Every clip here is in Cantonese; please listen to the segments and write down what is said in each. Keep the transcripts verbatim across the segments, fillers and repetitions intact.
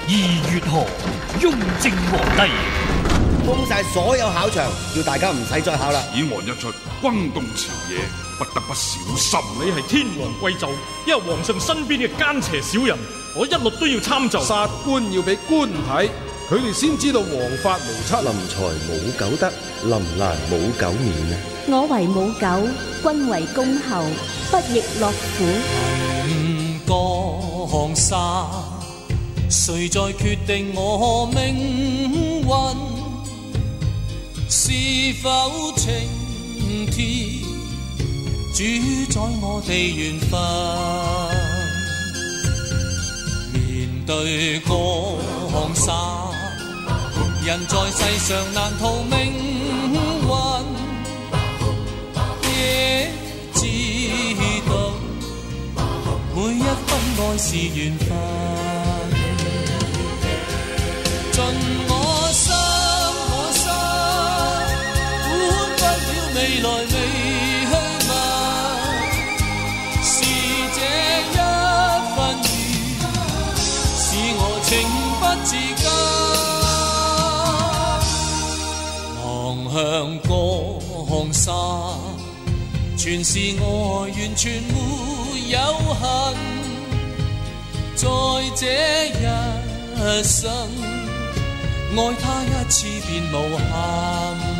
二月河，雍正皇帝封晒所有考場，叫大家唔使再考啦。 議案一出，轟動朝野，不得不小心。 你係天王貴胄，因為皇上身邊嘅奸邪小人，我一律都要參就。 殺官要俾官睇，佢哋先知道王法無七。 臨財冇狗得，臨難冇狗面啊！ 我為母狗，君為公后，不亦樂乎？ 五江山，誰在決定我命運？是否青天主宰我哋緣分？面對江山，人在世上難逃命運，也知道每一分愛是緣分。盡我心我心，管不了未來未去問，是這一份緣，使我情不自禁。望向江山，全是愛，完全沒有恨，在這一生愛他一次便無憾。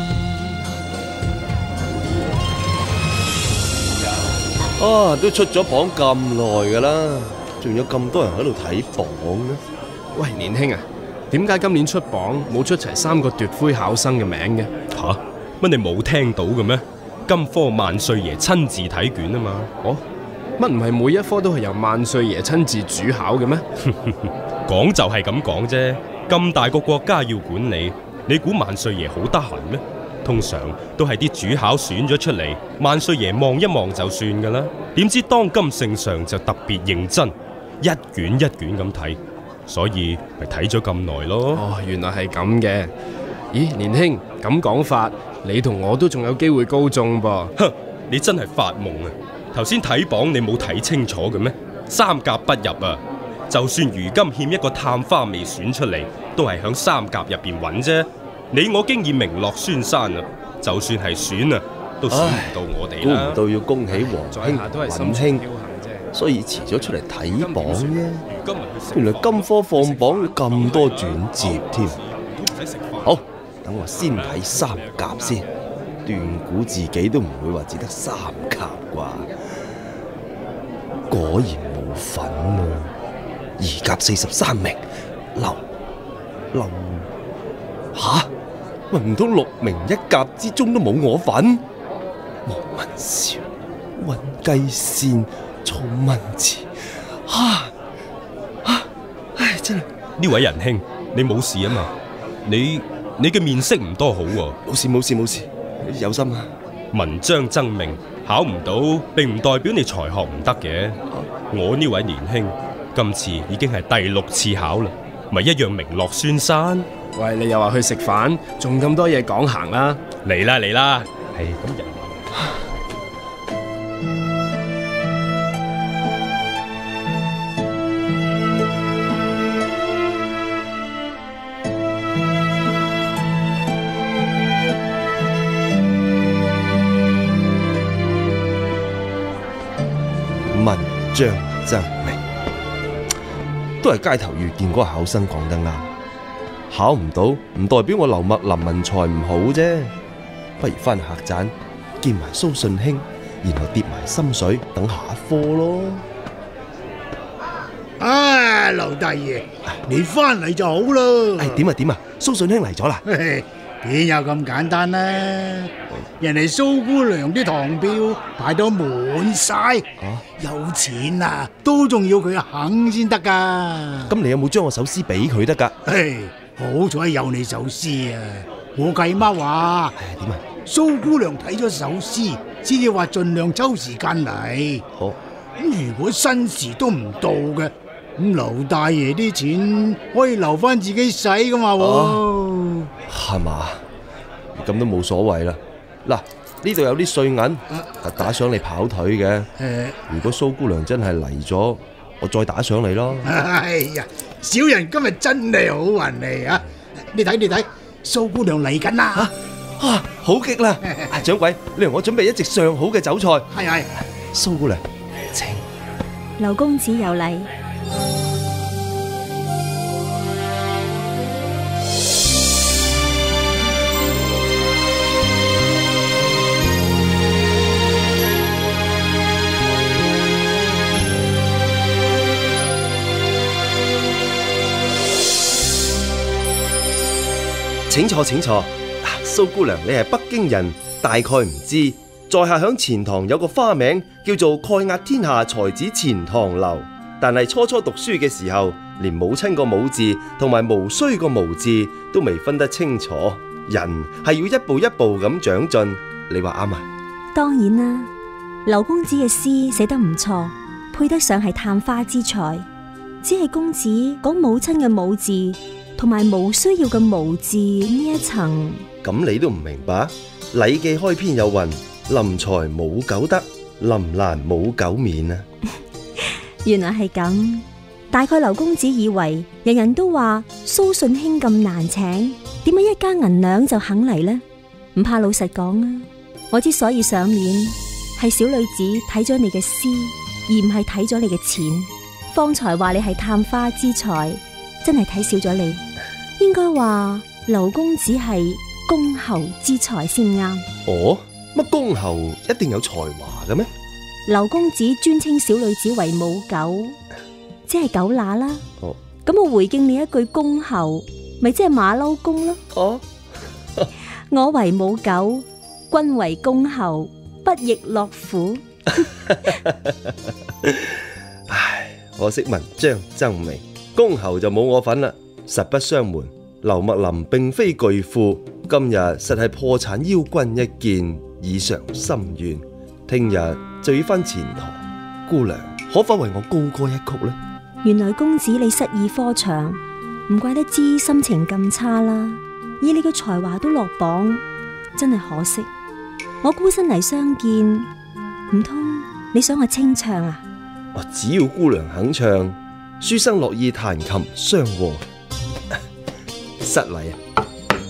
啊，都出咗榜咁耐噶啦，仲有咁多人喺度睇榜呢？ 喂，年輕啊，點解今年出榜冇出齊三個奪魁考生嘅名嘅？ 吓，乜你冇聽到嘅咩？今科萬歲爺親自睇卷啊嘛。 哦，乜唔係每一科都係由萬歲爺親自主考嘅咩？ 講就係咁講啫。咁大個國家要管理，你估萬歲爺好得閒咩？通常都係啲主考選咗出嚟，萬歲爺望一望就算噶啦。點知當今聖上就特別認真，一卷一卷咁睇，所以咪睇咗咁耐咯。 哦，原來係咁嘅。咦，年輕咁講法，你同我都仲有機會高中噃。 哼，你真係發夢啊！頭先睇榜你冇睇清楚嘅咩？三甲不入啊！就算如今欠一個探花未選出嚟，都係響三甲入邊揾啫。你我經已名落孫山啊，就算係選啊，都選唔到我哋啦。 估唔到要恭喜皇兄允兄，所以遲咗出嚟睇榜啫。原來今科放榜要咁多轉接添。好，等我先睇三甲先，斷估自己都唔會話只得三甲啩。果然冇份啊！二甲四十三名，劉劉吓，喂，唔通六名一甲之中都冇我份？莫文韶、溫繼善、曹文慈，啊啊！唉，真係呢位仁兄，你冇事啊嘛？你你嘅面色唔多好喎。 冇事冇事冇事，有心啊！ 文章爭命，考唔到並唔代表你才學唔得嘅。我呢位年兄，今次已經係第六次考啦，咪一樣名落孫山。 喂，你又話去食飯，仲咁多嘢講行啦？ 嚟啦嚟啦，係咁人。 文章爭命，都係街頭遇見嗰個考生講得啱。考唔到唔代表我劉墨林文才唔好啫，不如翻去客棧見埋蘇信興，然後跌埋心水等下一科咯。 啊，劉大爺，你翻嚟就好啦。 誒，點啊點啊，蘇信興嚟咗啦。 邊有咁簡單啊？人哋蘇姑娘啲堂票排到滿晒，啊、有錢啊都仲要佢肯先得噶。 咁你有冇將我首詩俾佢得噶？ 唉，好彩有你首詩啊！我契媽話， 點啊？ 蘇姑娘睇咗首詩，先至話盡量抽時間嚟。 好， 咁如果新時都唔到嘅，咁劉大爺啲錢可以留翻自己使噶嘛？喎， 係嘛？咁都冇所謂啦。嗱，呢度有啲碎銀，打賞你跑腿嘅。如果蘇姑娘真係嚟咗，我再打賞你咯。 哎呀， 小人今日真係好運氣啊！你睇你睇，蘇姑娘嚟緊啦！ 啊，好極啦！啊，掌櫃，你同我準備一席上好嘅酒菜。 係係， 蘇姑娘，請。 劉公子有禮。 請坐，請坐。蘇姑娘，你係北京人，大概唔知，在下響錢塘有個花名叫做蓋壓天下才子錢塘樓，但係初初讀書嘅時候，連母親個母字同埋無須個無字都未分得清楚。人係要一步一步咁長進，你話啱嘛？ 當然啦，劉公子嘅詩寫得唔錯，配得上係探花之才。只係公子講母親嘅母字同埋無需要嘅無字呢一層， 咁你都唔明白？禮記開篇有云：臨才冇苟得，臨難冇苟免啊！ 原來係咁，大概劉公子以為人人都話蘇舜兄咁難請，點解一家銀兩就肯嚟呢？唔怕老實講啊，我之所以上面，係小女子睇咗你嘅詩，而唔係睇咗你嘅錢。方才話你係探花之才，真係睇少咗你。應該話劉公子係公侯之才先啱。 哦，乜公侯一定有才華嘅咩？ 劉公子尊稱小女子為母狗，即係狗乸啦。 哦， 咁我回敬你一句公侯，咪即係馬騮公咯。 哦， 我為母狗，君為公侯，不亦樂乎？ 唉，可惜文章爭鳴，公侯就冇我份啦。實不相瞞，劉墨林並非巨富，今日實係破產邀君一見，以償心願。聽日就要翻錢塘，姑娘可否為我高歌一曲呢？ 原來公子你失意科場，唔怪得知心情咁差啦。以你嘅才華都落榜，真係可惜。我孤身嚟相見，唔通你想我清唱啊？ 我只要姑娘肯唱，書生樂意彈琴相和。失禮啊！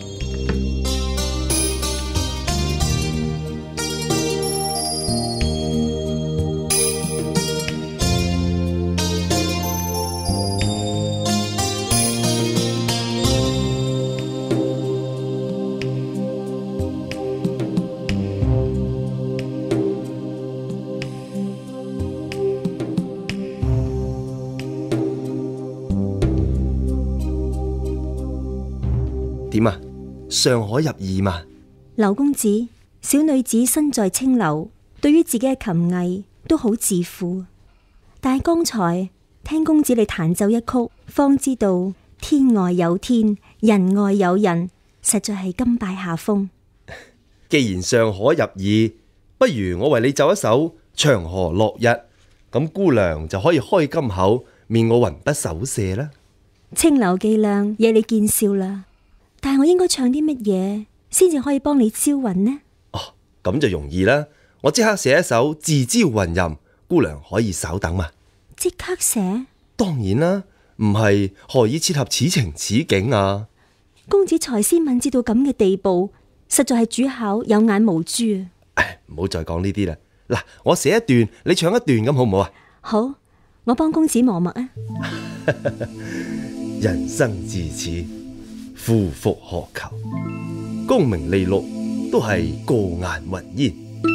點啊？尚可入耳嘛？ 劉公子，小女子身在青樓，對於自己嘅琴藝都好自負。但係剛才聽公子你彈奏一曲，方知道天外有天，人外有人，實在係甘拜下風。 既然尚可入耳，不如我為你奏一首《長河落日》，咁姑娘就可以開金口，免我魂不守舍啦。 青樓伎倆惹你見笑啦。但係我應該唱啲乜嘢先至可以幫你招魂呢？ 哦，咁就容易啦！我即刻寫一首自招魂吟，姑娘可以稍等嘛。 即刻寫？ 當然啦，唔係何以切合此情此景啊？ 公子才思敏捷到咁嘅地步，實在係主考有眼無珠啊！ 唉，唔好再講呢啲啦。嗱，我寫一段，你唱一段咁好唔好啊？ 好，我幫公子磨墨啊！ 人生至此，夫復何求？功名利祿都係過眼雲煙。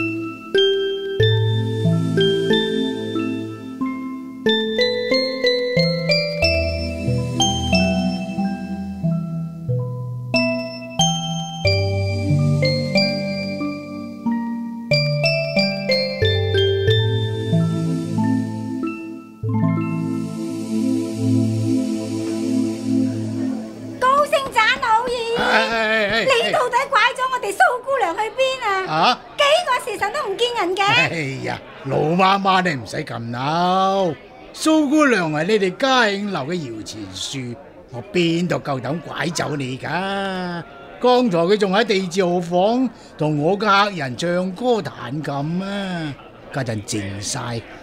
啊！ 幾個時辰都唔見人嘅。 哎呀，老媽媽你唔使咁鬧，蘇姑娘係你哋嘉應樓嘅搖錢樹，我邊度夠膽拐走你噶？剛才佢仲喺地字號房同我嘅客人唱歌彈琴啊，家陣靜晒，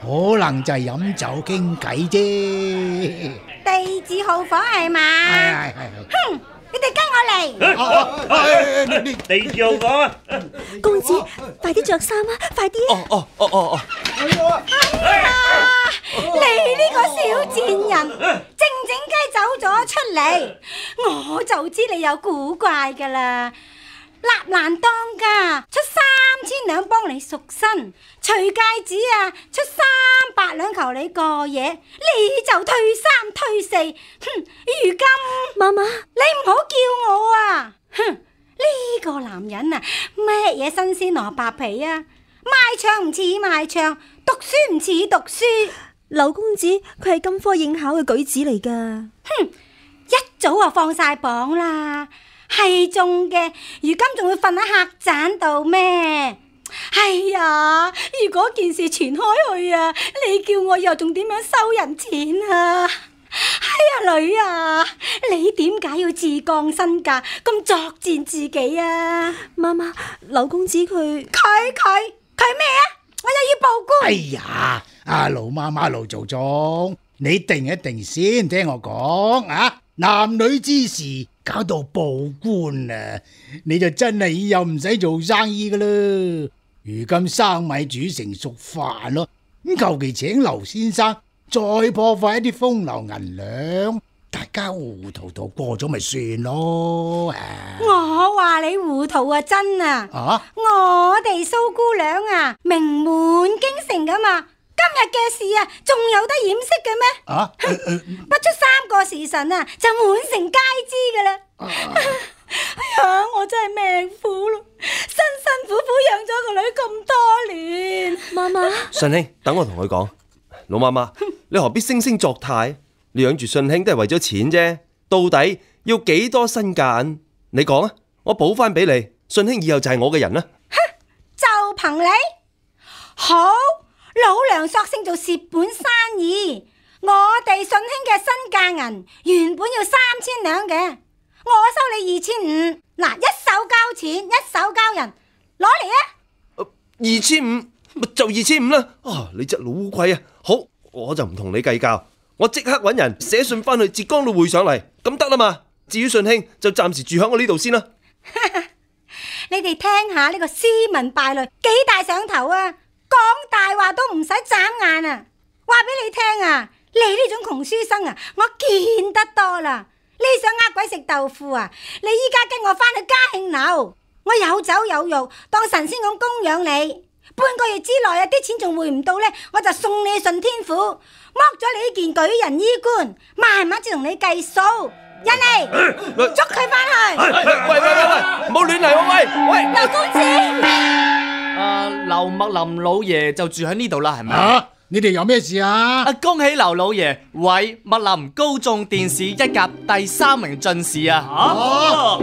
可能就係飲酒傾偈啫。 地字號房係嘛？ 係係係。 哼！你哋跟我嚟。 地字號房啊！ 公子，快啲着衫啊！快啲！ 哦哦哦哦哦！ 哎呀！你呢個小賤人，靜靜雞走咗出嚟，我就知你有古怪噶啦。立蘭當家出三千兩幫你贖身，徐戒指啊出三百兩求你過夜，你就退三退四。哼！如今媽媽， 你唔好叫我啊！哼！呢個男人啊，乜嘢新鮮蘿蔔皮啊？賣唱唔似賣唱，讀書唔似讀書。 劉公子佢係金科應考嘅舉子嚟噶。 哼！一早就放晒榜啦。係中嘅，如今仲會瞓喺客棧度咩？哎呀，如果件事傳開去啊，你叫我以後仲點樣收人錢啊？哎呀，女啊，你點解要自降身價咁作賤自己啊？ 媽媽，劉公子佢佢佢佢咩啊？我又要報官！ 哎呀，阿盧媽媽盧祖宗，你定一定先聽我講啊！男女之事搞到報官啊，你就真係以後唔使做生意噶啦。如今生米煮成熟飯咯，咁求其請劉先生再破壞一啲風流銀兩，大家糊塗塗過咗咪算咯。啊、 我話你糊塗啊，真啊！ 啊我哋蘇姑娘啊，名滿京城噶嘛。今日嘅事啊，仲有得掩飾嘅咩？ 啊，呃呃、 不出三個時辰啊，就滿城皆知噶啦。啊、哎呀，我真係命苦咯，辛辛苦苦養咗個女咁多年。 媽媽， 順兄，等我同佢講。老媽媽，你何必惺惺作態？你養住順兄都係為咗錢啫，到底要幾多身價？你講啊，我補翻俾你。順兄以後就係我嘅人啦。 哼，就憑你好。老娘索性做蝕本生意，我哋順兄嘅身價銀原本要三千兩嘅，我收你二千五，嗱，一手交錢，一手交人，攞嚟啊！ 二千五就二千五啦。啊，你隻老鬼啊！好，我就唔同你計較，我即刻搵人寫信翻去浙江路匯上嚟，咁得啦嘛。至於順兄就暫時住喺我呢度先啦。 你哋聽下呢個斯文敗類幾大上頭啊！講大話都唔使眨眼啊！話俾你聽啊，你呢種窮書生啊，我見得多啦。你想呃鬼食豆腐啊？你依家跟我翻去嘉慶樓，我有酒有肉，當神仙咁供養你。半個月之內啊，啲錢仲匯唔到呢，我就送你去順天府，剝咗你呢件舉人衣冠，慢慢至同你計數。人嚟，捉佢翻去！ 喂喂喂喂，唔好亂嚟喎！喂喂， 劉公子。 啊，劉墨林老爺就住喺呢度啦，係咪？ 啊，你哋有咩事啊？ 啊，恭喜劉老爺為墨林高中殿試一甲第三名進士啊！ 啊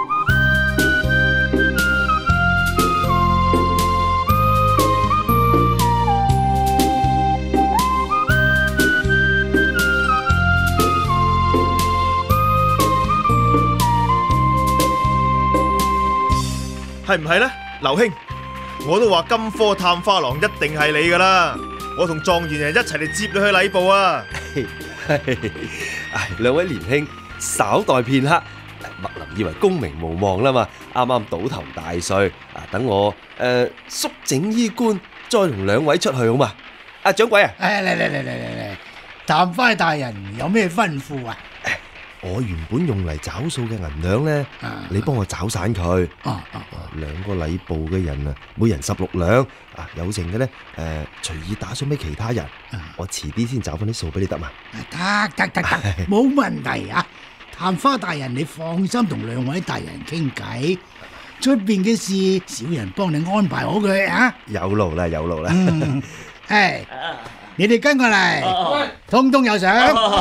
係唔係呢，劉兄？我都話金科探花郎一定係你噶啦，我同狀元人一齊嚟接你去禮部啊！ 唉，兩位年兄，稍待片刻。墨林以為功名無望啦嘛，啱啱倒頭大帥啊，等我誒肅整衣冠，再同兩位出去好嘛？阿掌櫃啊， 誒嚟嚟嚟嚟嚟嚟，探花大人有咩吩咐啊？ 我原本用嚟找數嘅銀兩咧，啊、你幫我找散佢。啊啊、兩個禮部嘅人啊，每人十六兩。啊，有剩嘅咧，誒、呃，隨意打送俾其他人。啊、我遲啲先找翻啲數俾你得嘛？ 得得得得，冇問題啊！探花大人，你放心同兩位大人傾偈，出邊嘅事小人幫你安排好佢啊！ 有路啦，有路啦。 嗯，係。你哋跟過嚟，通通有賞。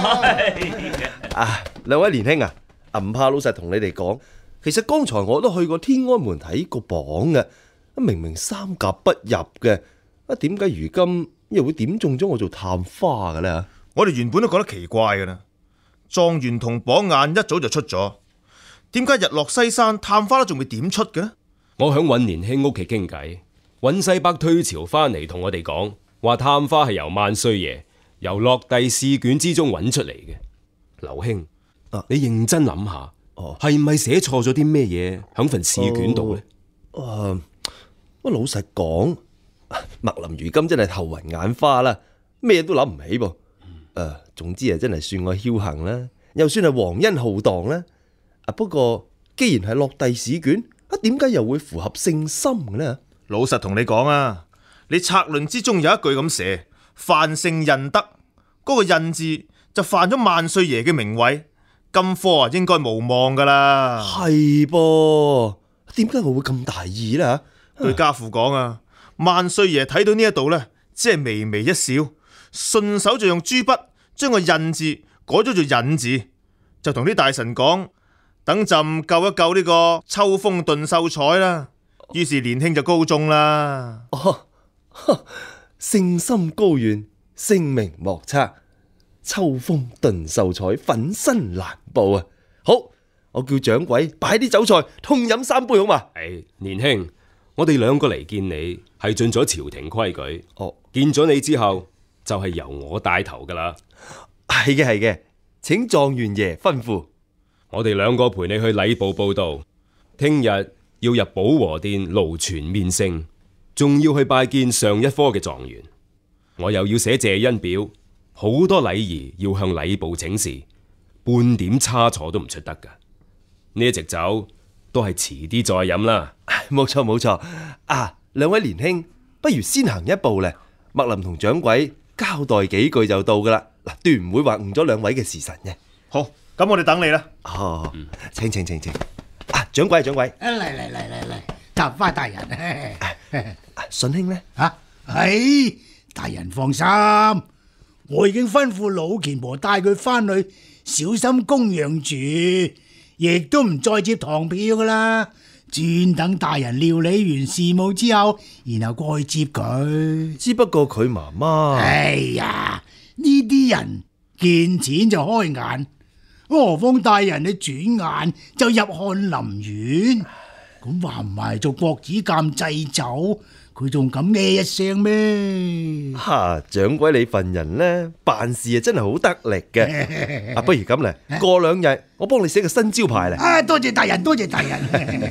啊，兩位年輕啊，唔怕老實同你哋講，其實剛才我都去過天安門睇過榜嘅，明明三甲不入嘅，啊點解如今又會點中咗我做探花嘅咧？ 我哋原本都覺得奇怪嘅啦，狀元同榜眼一早就出咗，點解日落西山探花都仲未點出嘅呢？ 我響尹年兄屋企傾偈，尹世伯退朝翻嚟同我哋講。 話探花係由萬歲爺由落第試卷之中揾出嚟嘅。劉兄， 啊、 你認真諗下，係咪寫錯咗啲咩嘢喺份試卷度呢？ 誒、呃，我老實講，麥林如今真係頭暈眼花啦，咩都諗唔起噃。誒、呃，總之啊，真係算我僥倖啦，又算係皇恩浩蕩啦。啊，不過既然係落第試卷，啊，點解又會符合聖心嘅呢？ 老實同你講啊，你策論之中有一句咁寫，范姓印德，嗰、那個印字就犯咗萬歲爺嘅名位，今科啊應該無望噶啦。 係噃，點解我會咁大意呢？ 對家父講啊，萬歲爺睇到呢一度呢，只係微微一笑，順手就用朱筆將個印字改咗做引字，就同啲大臣講，等朕救一救呢個秋風頓秀才啦。於是年輕就告中啦。 哦，聖心高遠，聲名莫測，秋風頓秀才，粉身難報啊！好，我叫掌櫃擺啲酒菜，痛飲三杯好嘛？ 誒，年輕，我哋兩個嚟見你係盡咗朝廷規矩。 哦， 見咗你之後就係由我帶頭噶啦。 係嘅係嘅，請狀元爺吩咐。 我哋兩個陪你去禮部報到，聽日要入保和殿勞傳面聖，仲要去拜見上一科嘅狀元。我又要寫謝恩表，好多禮儀要向禮部請示，半點差錯都唔出得噶。呢一隻酒都係遲啲再飲啦。 冇錯冇錯，啊，兩位年兄，不如先行一步咧。麥林同掌櫃交代幾句就到噶啦。嗱，斷唔會話誤咗兩位嘅時辰嘅。 好，咁我哋等你啦。 哦，嗯、請請請請。啊，掌櫃掌櫃， 嚟嚟嚟嚟嚟，探花大人， 順兄呢？ 吓、啊，唉，大人放心，我已經吩咐老虔婆帶佢翻去，小心供養住，亦都唔再接堂票噶啦，專等大人料理完事務之後，然後過去接佢。 只不過佢媽媽， 哎呀，呢啲人見錢就開眼。何況大人你轉眼就入翰林院，咁話唔係做國子監祭酒，佢仲敢咩一聲咩？ 哈，掌櫃你份人呢，辦事啊真係好得力嘅。啊，不如咁嚟，過兩日我幫你寫個新招牌嚟。 啊，多謝大人，多謝大人。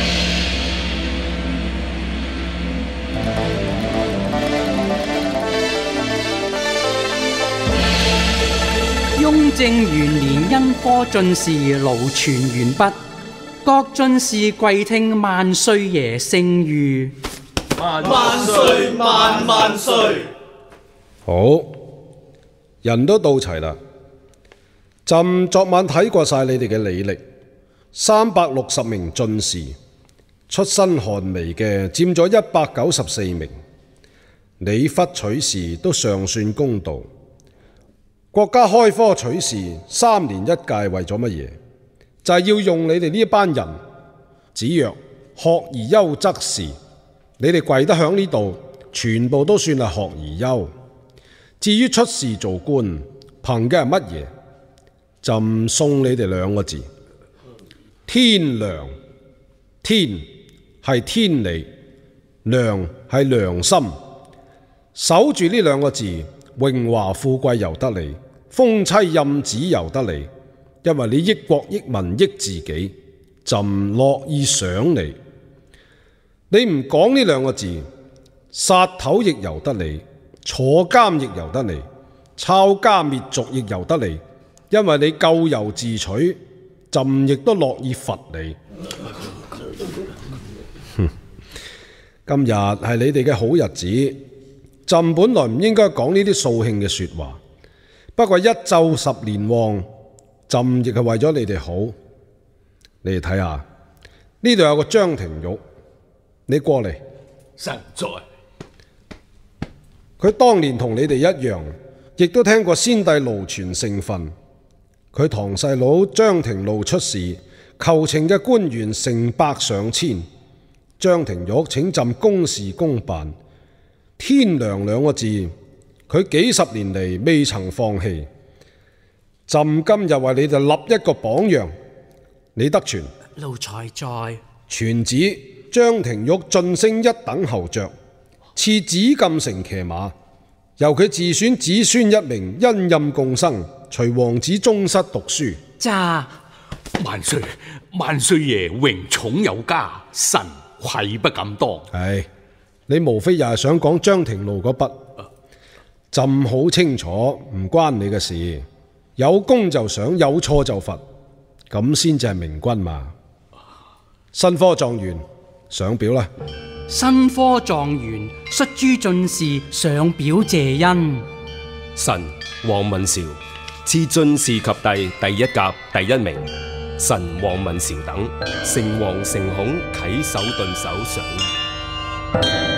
雍正元年因科進士勞傳完畢，各進士跪聽萬歲爺聖諭。 萬歲萬萬歲！ 好，人都到齊啦。朕昨晚睇過晒你哋嘅履歷，三百六十名進士，出身寒微嘅佔咗一百九十四名。你忽取士都尚算公道。國家開科取士三年一屆，為咗乜嘢？就係、是、要用你哋呢一班人。子曰：學而優則仕。你哋跪得響呢度，全部都算係學而優。至於出仕做官，憑嘅係乜嘢？朕送你哋兩個字：天良。天係天理，良係良心。守住呢兩個字，榮華富貴由得你，封妻蔭子由得你，因為你益國益民益自己，朕樂意賞你。你唔講呢兩個字，殺頭亦由得你，坐監亦由得你，抄家滅族亦由得你，因為你咎由自取，朕亦都樂意罰你。今日係你哋嘅好日子，朕本來唔應該講呢啲掃興嘅說話，不過一晝十年旺，朕亦係為咗你哋好。你哋睇下，呢度有個張廷玉，你過嚟。 神在。 佢當年同你哋一樣，亦都聽過先帝勞傳聖訓。佢堂細佬張廷祿出事，求情嘅官員成百上千。張廷玉請朕公事公辦。天良兩個字，佢幾十年嚟未曾放棄。朕今日為你哋立一個榜樣，李德全， 奴才在。 傳旨張廷玉晉升一等侯爵，賜紫禁城騎馬， 由佢自選子孫一名，恩任共生，隨王子宗室讀書。 咋？萬歲萬歲爺榮寵有加，臣愧不敢當。 係，你無非又係想講張廷路嗰筆，朕好清楚，唔關你嘅事。有功就賞，有錯就罰，咁先至係明君嘛。新科狀元上表啦。 新科狀元率諸進士上表謝恩。 臣王文韶賜進士及第第一甲第一名，臣王文韶等誠惶誠恐，啟手頓首上諭。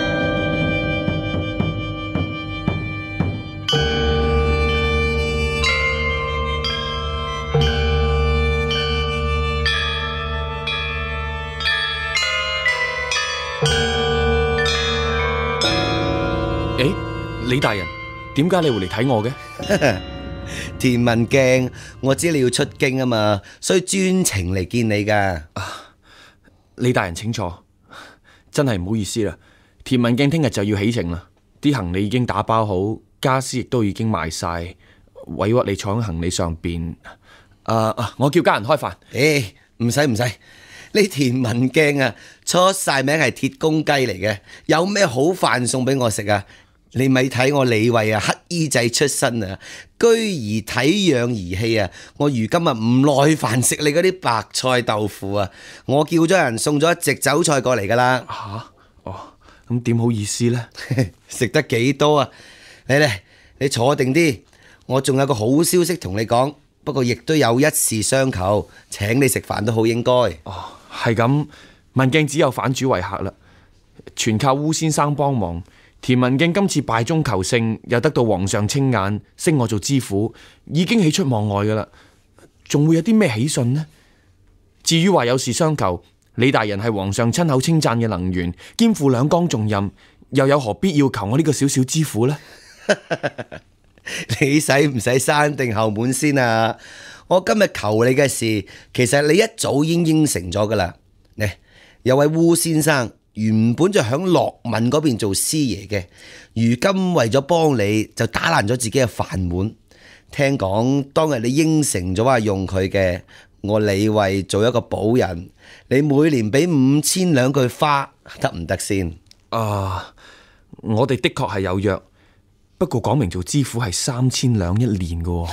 李大人，點解你會嚟睇我嘅？ 田文鏡，我知你要出京啊嘛，所以專程嚟見你噶。 啊，李大人請坐，真係唔好意思啦。田文鏡聽日就要起程啦，啲行李已經打包好，家私亦都已經賣晒，委屈你坐喺行李上邊。啊啊，我叫家人開飯。 誒，唔使唔使，你田文鏡啊，出晒名係鐵公雞嚟嘅，有咩好飯送俾我食啊？你咪睇我李慧啊，黑衣仔出身啊，居而體養兒戲啊！我如今啊唔耐煩食你嗰啲白菜豆腐啊，我叫咗人送咗一隻酒菜過嚟噶啦。 吓、啊、哦，咁點好意思呢？ 食得幾多啊？嚟嚟，你坐定啲，我仲有個好消息同你講，不過亦都有一事相求，請你食飯都好應該。 哦，係咁，文鏡只有反主為客啦，全靠烏先生幫忙。田文鏡今次敗中求勝，又得到皇上青眼，升我做知府，已經喜出望外噶啦。仲會有啲咩喜訊呢？至於話有事相求，李大人係皇上親口稱讚嘅能員，肩負兩江重任，又有何必要求我呢個小小知府呢？ 你使唔使閂定後門先啊？我今日求你嘅事，其實你一早已經應承咗噶啦。嚟，有位烏先生。原本就響樂閩嗰邊做師爺嘅，如今為咗幫你就打爛咗自己嘅飯碗。聽講當日你應承咗話用佢嘅，我李慧做一個保人，你每年俾五千兩句花得唔得先？ 啊，我哋的確係有約，不過講明做知府係三千兩一年嘅。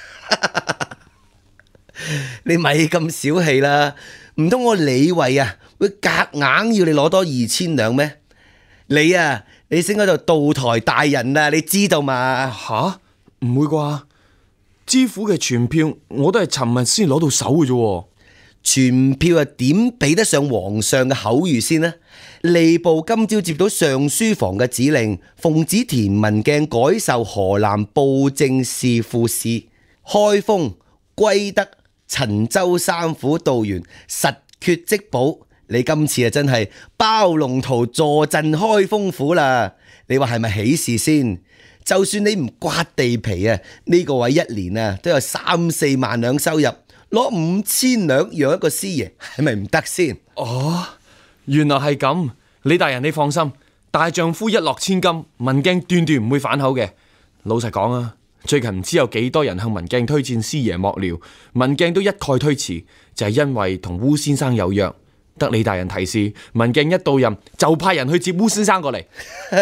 你咪咁小氣啦，唔通我李慧啊會夾硬要你攞多二千兩咩？你啊，你升嗰度道台大人啊，你知道嘛？ 吓，唔會啩？知府嘅傳票我都係尋日先攞到手嘅啫。 傳票啊，點比得上皇上嘅口諭先呢？吏部今朝接到上書房嘅指令，奉旨田文鏡改授河南布政司副使，開封、歸德、陳州三府道員實缺職補。你今次啊真係包龍圖坐鎮開封府啦！你話係咪喜事先？就算你唔刮地皮啊，呢個位一年啊都有三四萬兩收入，攞五千兩養一個師爺，係咪唔得先？ 哦，原來係咁，李大人你放心，大丈夫一諾千金，文鏡斷斷唔會反口嘅。老實講啊，最近唔知有幾多人向文鏡推薦師爺幕僚，文鏡都一概推辭，就係因為同烏先生有約。得李大人提示，文鏡一到任就派人去接烏先生過嚟，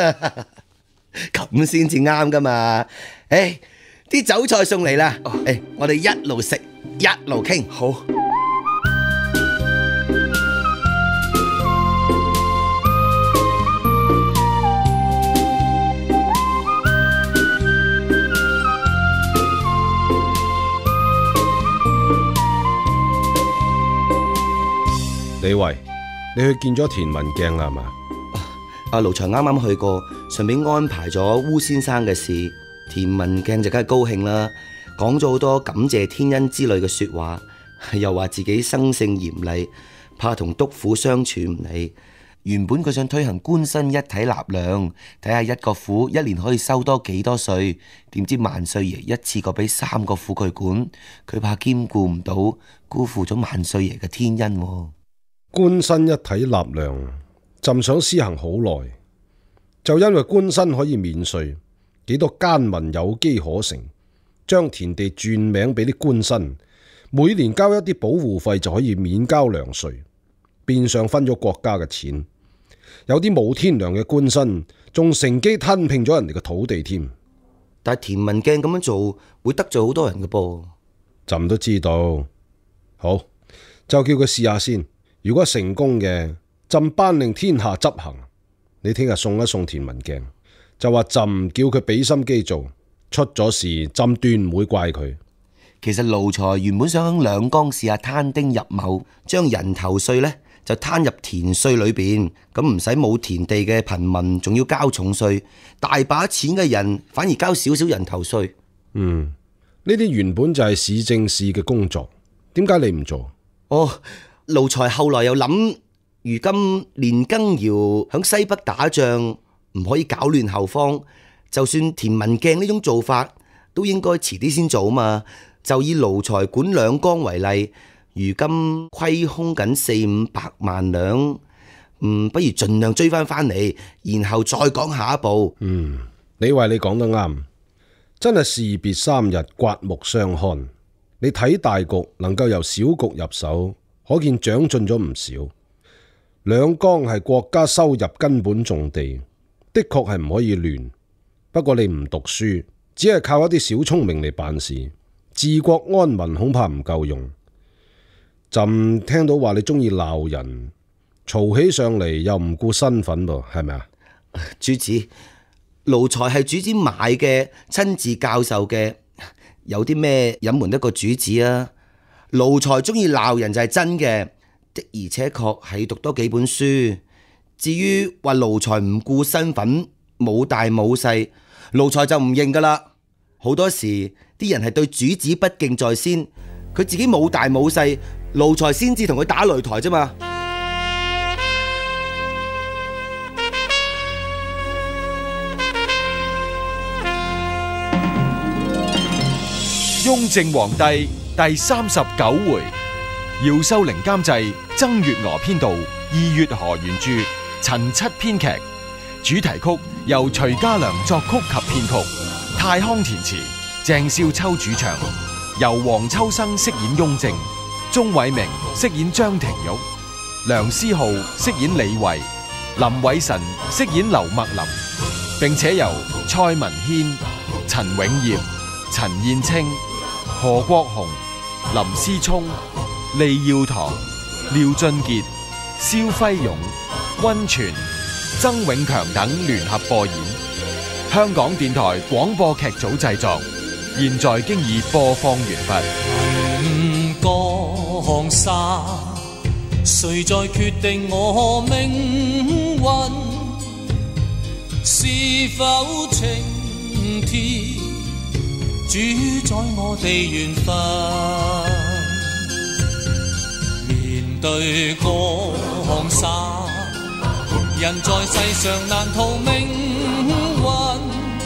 咁先至啱噶嘛？誒，啲酒菜送嚟啦，誒，我哋一路食一路傾。 好。 李慧，你去見咗田文鏡啦係嘛？ 阿盧才啱啱去過，順便安排咗烏先生嘅事。田文鏡就梗係高興啦，講咗好多感謝天恩之類嘅說話，又話自己生性嚴厲，怕同督府相處唔嚟。原本佢想推行官紳一體納糧，睇下一個府一年可以收多幾多稅，點知萬歲爺一次過俾三個府佢管，佢怕兼顧唔到，辜負咗萬歲爺嘅天恩。 官紳一體納糧，朕想施行好耐，就因為官紳可以免稅， 幾多奸民有機可乘，將田地轉名俾啲官紳，每年交一啲保護費就可以免交糧稅，變相分咗國家嘅錢。有啲冇天良嘅官紳仲乘機吞併咗人哋嘅土地添。 但係田文鏡咁樣做會得罪好多人嘅噃。 朕都知道。好，就叫佢試下先。如果成功嘅，朕頒令天下執行。你聽日送一送田文鏡，就話朕叫佢俾心機做，出咗事朕斷唔會怪佢。 其實奴才原本想喺兩江試下攤丁入畝，將人頭稅呢就攤入田稅裏邊，咁唔使冇田地嘅貧民仲要交重稅，大把錢嘅人反而交少少人頭稅。 嗯，呢啲原本就係市政事嘅工作，點解你唔做？ 哦，奴才後來又諗，如今年羹堯響西北打仗，唔可以搞亂後方，就算田文鏡呢種做法，都應該遲啲先做嘛。就以奴才管兩江為例，如今虧空緊四五百萬兩，嗯，不如盡量追翻翻嚟，然後再講下一步。 嗯，你話你講得啱，真係士別三日，刮目相看。你睇大局，能夠由小局入手，可見長進咗唔少。兩江係國家收入根本重地，的確係唔可以亂。不過你唔讀書，只係靠一啲小聰明嚟辦事，治國安民恐怕唔夠用。朕聽到話你中意鬧人，嘈起上嚟又唔顧身份噃，係咪啊？ 主子，奴才係主子買嘅，親自教授嘅，有啲咩隱瞞得過主子啊？奴才中意鬧人就係真嘅，的而且確係讀多幾本書。至於話奴才唔顧身份，冇大冇細，奴才就唔認噶啦。好多時啲人係對主子不敬在先，佢自己冇大冇細，奴才先至同佢打擂台啫嘛。 雍正皇帝第三十九回，姚秀玲監製，曾月娥編導，二月河原著，陳七編劇，主題曲由徐家良作曲及編曲，泰康填詞，鄭少秋主唱，由黃秋生飾演雍正，鐘偉明飾演張廷玉，梁思浩飾演李慧，林偉臣飾演劉墨林，並且由蔡文軒、陳永業、陳燕青、何國雄、林思聰、利耀堂、廖俊傑、蕭輝勇、溫泉、曾永強等聯合播演。香港電台廣播劇組製作，現在經已播放完畢。 江山，誰在決定我命運？是否青天主宰我哋緣分？面對江山，人在世上難逃命運，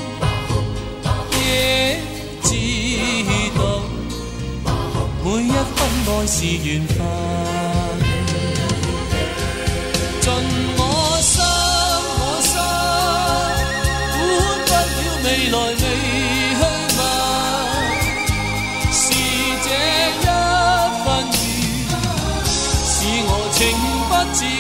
也知道每一分愛是緣分。盡我心我心，管不了未來未去問，是這一份緣，使我情不自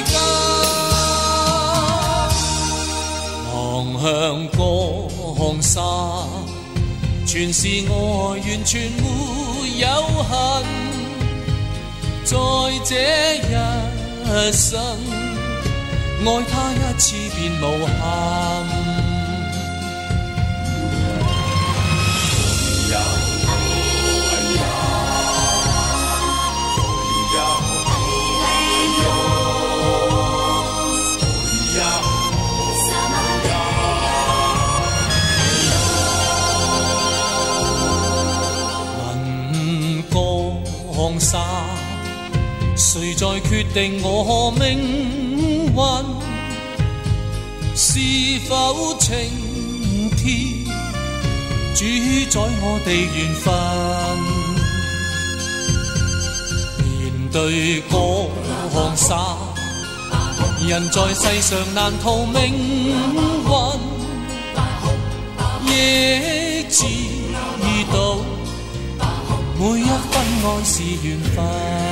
禁。望向江山，全是愛，完全沒有恨。在這一生，愛他一次便無憾。問江山，誰在決定我命運？是否青天主宰我哋緣分？面對江山，人在世上難逃命運，也愛是緣分，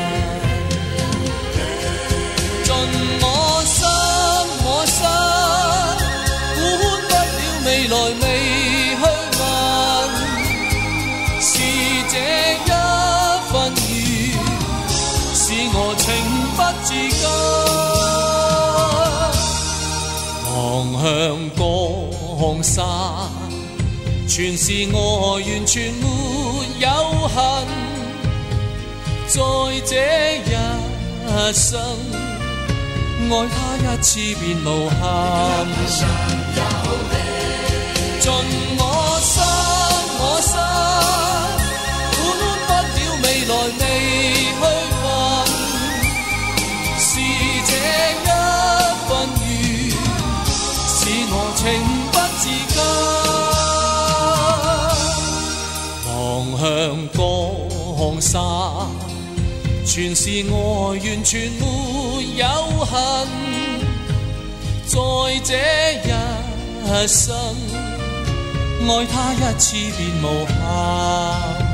盡我心我心，管不了未來未去問，是這一份緣，使我情不自禁，望向江山，全是愛，完全沒有恨，在這一生愛他一次便無憾，盡我心我心，管不了未來未去問，是這一份緣，使我情不自禁，望向江山，全是愛，完全沒有恨，在這一生愛他一次便無憾。